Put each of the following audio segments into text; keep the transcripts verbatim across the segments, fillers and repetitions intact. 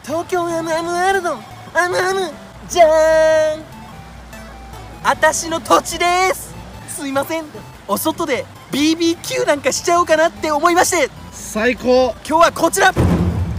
東京アムアムワールドアムアムじゃーん、あたしの土地です。すいません、お外で ビービーキュー なんかしちゃおうかなって思いまして、 最高。 今日はこちら、バー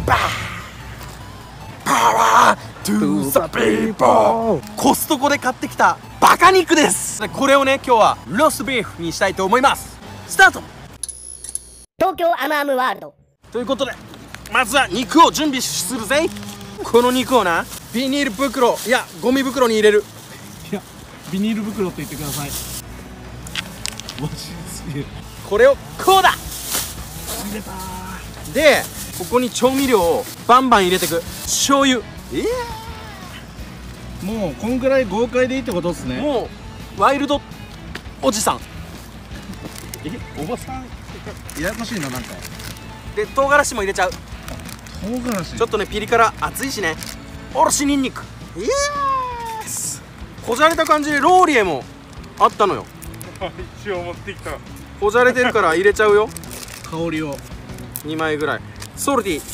パワートゥーザピーポー、コストコで買ってきたバカ肉です。これをね、今日はローストビーフにしたいと思います。スタート。 東京アムアムワールドということで、まずは肉を準備するぜ。この肉をな、ビニール袋、いやゴミ袋に入れる。 いや、ビニール袋って言ってください。マジすげえ。 これをこうだ。 入れたー。 で、ここに調味料をバンバン入れてく。醤油、えー、もうこんぐらい豪快でいいってことですね。 もうワイルドおじさん。 え、おばさんややこしいな、なんか。 で、唐辛子も入れちゃう。 唐辛子ちょっとね、ピリ辛熱いしね。おろしニンニク、イエース。こじゃれた感じでローリエもあったのよ。 一応持ってきた。 こじゃれてるから入れちゃうよ。 香りをにまいぐらい。ソルティ、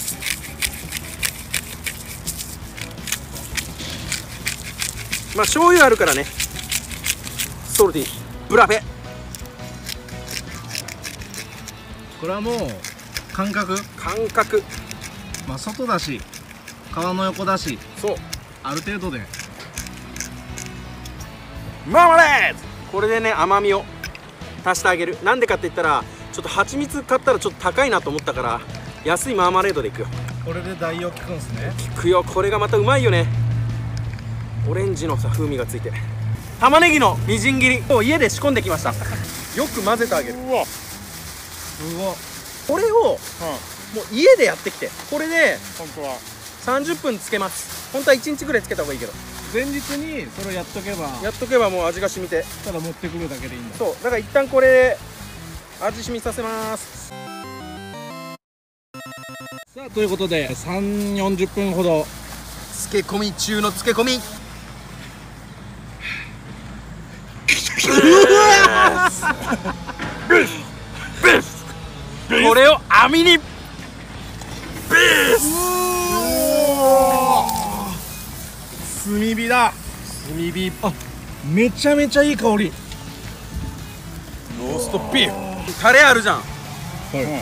まあ醤油あるからね。ソルティ、ブラフェ。 これはもう感覚感覚。 まあ外だし皮の横だし、 そう、 ある程度で。 マーマレード。これでね、甘みを足してあげる。なんでかって言ったら、ちょっと蜂蜜買ったらちょっと高いなと思ったから、安いマーマレードでいくよ。 これで代用効くんですね。 効くよ。これがまたうまいよね。オレンジのさ、風味がついて。玉ねぎのみじん切りを家で仕込んできました。よく混ぜてあげる。 うわ、すごい。 これをもう家でやってきて、これで本当はさんじゅっぷんつけます。本当はいちにちぐらいつけた方がいいけど、 前日にそれをやっとけば、 やっとけばもう味が染みて。 ただ持ってくるだけでいいんだ。 そう、だから一旦これで味染みさせます。 さあ、ということでさん、よんじゅっぷんほど漬け込み中の漬け込み。これを網にビース。 炭火だ。 炭火。 あ、めちゃめちゃいい香り。 ローストビーフ。タレあるじゃん。 はい、うん、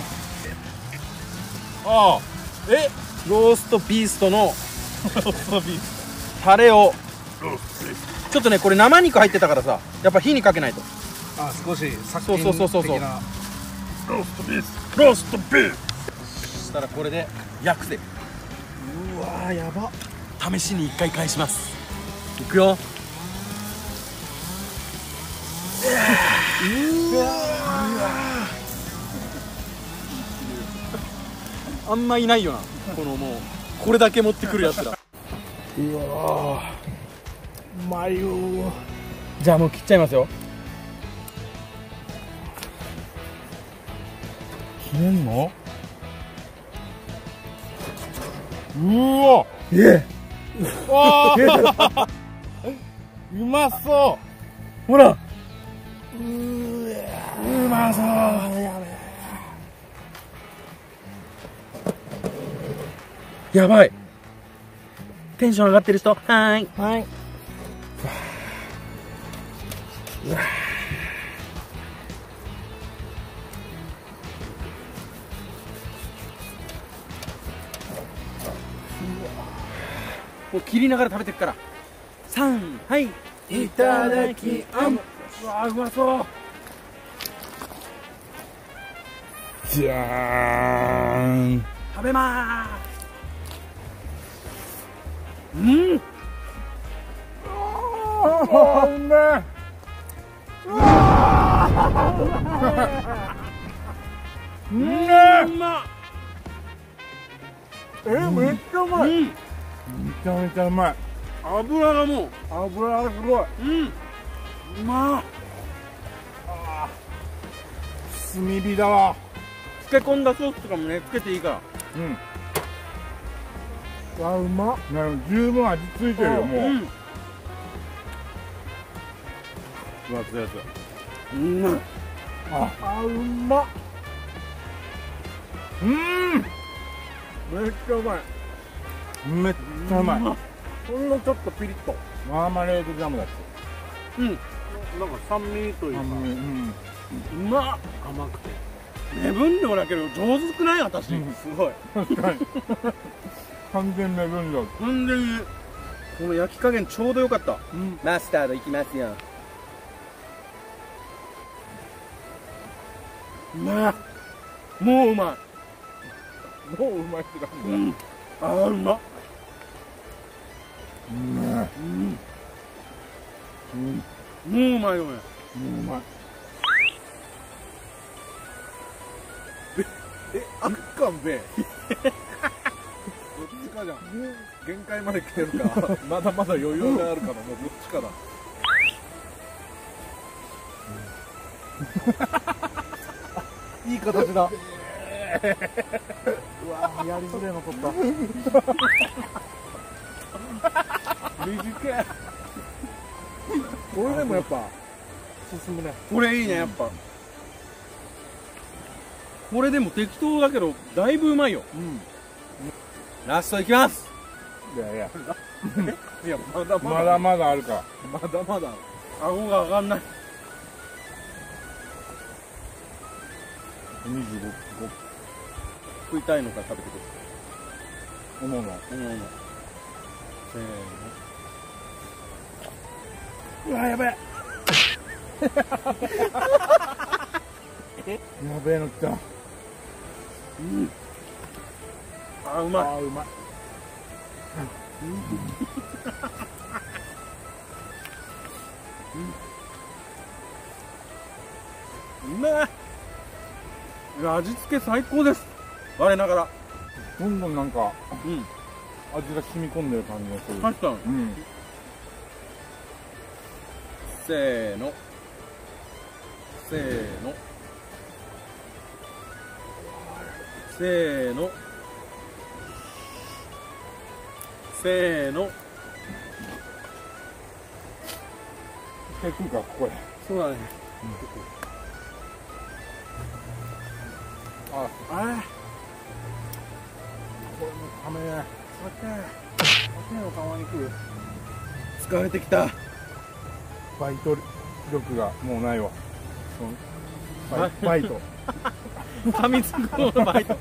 ああ、え、ローストビーストのタレをちょっとね、これ生肉入ってたからさ、やっぱ火にかけないと。 あ、少し殺そう菌そうそうそうそう。 的な。 ローストビース、ローストビーフ。そしたらこれで焼くぜ。 うわー、やば。 試しに一回返します。いくよ。うわあんまいないよな、このもうこれだけ持ってくるやつら。 うわー、うまいよー。 じゃあもう切っちゃいますよ。 切れんの？うわ、ええ、わーうまそう。 ほら、 うーうまそう。やべえ。 やばい。テンション上がってる人、はーい。 はい。 うわもう切りながら食べてくから。さん、はい、いただきあん。 うわー、うまそう。じゃーん。 食べまーす。うん。 あー、うめえ。うわーうめえ。 うまっ。 え、めっちゃうまい。 うん。 めちゃめちゃうまい。 油がもう、 油がすごい。 うん。うまっ。 炭火だわ。 漬け込んだソースとかもね、つけていいから。 うん。あ、うまっ。ね、十分味付いてるよ、もう。うん。分厚いやつ。 うん。 あ、あ、うまっ。うん。めっちゃうまい。 めっちゃうまい。ほんのちょっとピリッとマーマレードジャムだし、 うん、なんか酸味というか、 うん、 うまっ、甘くて目分量だけど上手くない？私、 うん、 すごい確かに完全目分量。 完全にこの焼き加減ちょうどよかった、 うん、マスタードいきますよ。 うまい、もううまい、もううまいって感じだ、 うん、あーうまっ、 うまい、 うん、 うん、 もううまいよね、 うまい。 え、あっかんべどっちかじゃん、限界まで来てるかまだまだ余裕があるかな、もうどっちかだいい形だ。うわー、やりづれえの取った短い。これでもやっぱ進むね。これいいね、やっぱこれでも適当だけどだいぶうまいよ。うん、ラストいきます。 いやいやいや、まだまだまだまだあるか。 まだまだ顎が上がんない。 にじゅうご食いたいのか食べてくおのおのれ。おのおの。せーの。うわ、やべえ。 やべえのきた。 うん。あ、うまい。 あ、うまい。 うん。うまい。いや、味付け最高です。我ながら。 どんどんなんか、 うん、 味が染み込んでる感じがする。 確かに。 うん。 せーの。せーの。せーの。せーの。 一回食うか、ここで。 そうだね。 うん、あ、 あこれもためね。 手の皮肉疲れてきた。 バイト力がもうないわ。バイバイト。 噛みつくのバイト。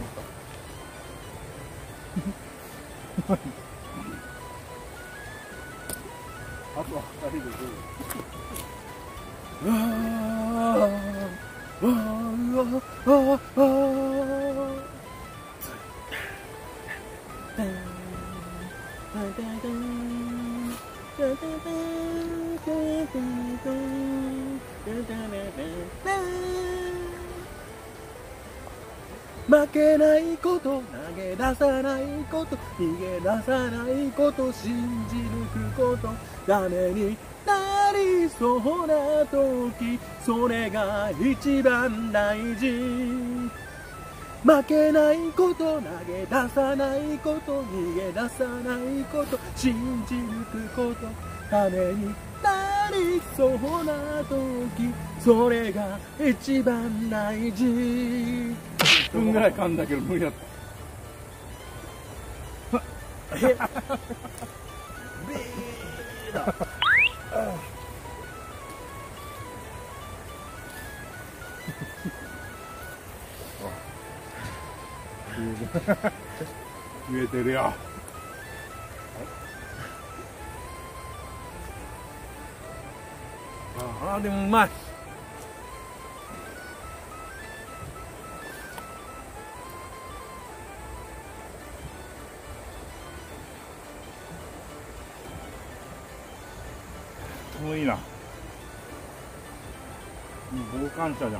あとはふたりでどう？うわー、うわー、うわー、うわー、うわー。負けないこと、投げ出さないこと、逃げ出さないこと、信じ抜くこと、ダメになりそうな時、それが一番大事。負けないこと、投げ出さないこと、逃げ出さないこと、信じ抜くこと、ためになりそうな時、それが一番大事。いっぷんぐらい噛んだけど無理だった。えビーだ。 言えてるよ。 ああ、でもうまい。 もういいな。もう傍観者じゃん。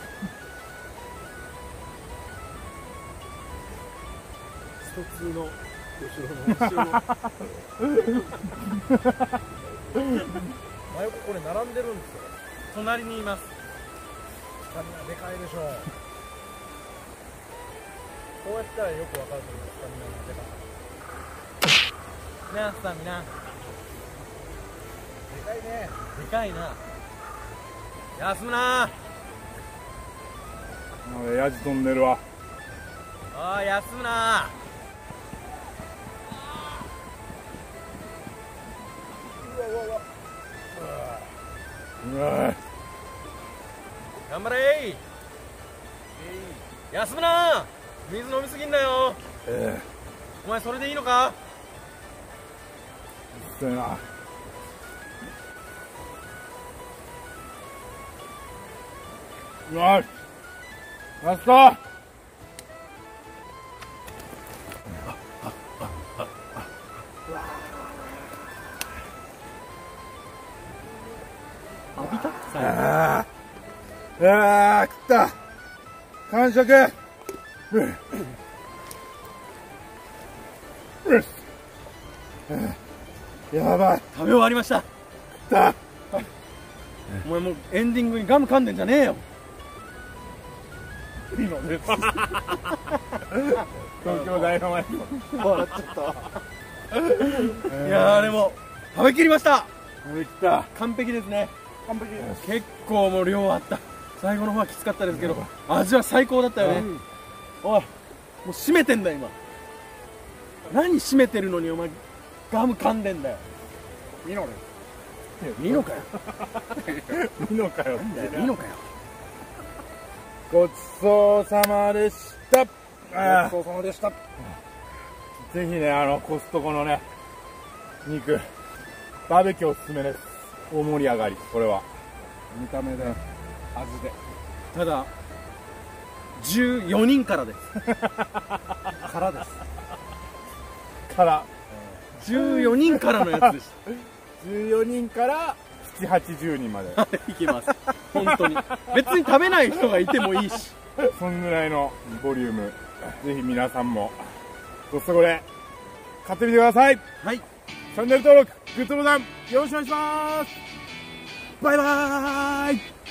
一つの後ろの後ろの真横これ並んでるんですよ。隣にいます。スタミナでかいでしょう。こうやったらよくわかると思います。スタミナのでかさ。なあ、スタミナでかいね。でかいな。休むな。 ヤジ飛んでるわ。 ああ、休むな。 頑張れい。休むな。水飲みすぎんなよ。 えお前それでいいのか。 えそうやな。よしラスト。 浴びた最後。 ああああ食った完食。うんよしやばい食べ終わりました。 食ったお前もうエンディングにガム噛んでんじゃねえよ。 いいのです東京ダイナマイト笑っちゃったわ。いやーでも食べきりました。 食べきった完璧ですね。 完璧。 結構もう量あった。最後の方はきつかったですけど味は最高だったよね。おいもう締めてんだよ今。何締めてるのにお前ガム噛んでんだよ。 ミノですいいのかよ。 ミノかよいいのかよ。 ごちそうさまでした。あごちそうさまでした。 ぜひね、あのコストコのね肉バーベキューおすすめです。大盛り上がり。これは見た目で味で。 ただじゅうよにんからです。からです。 からじゅうよにんからのやつでしじゅうよにんからななはちじゅうにんまでた。いきます本当に。別に食べない人がいてもいいし。 そんぐらいのボリューム。ぜひ皆さんもコストコで買ってみてください。 はいチャンネル登録グッドボタンよろしくお願いします。バイバーイ。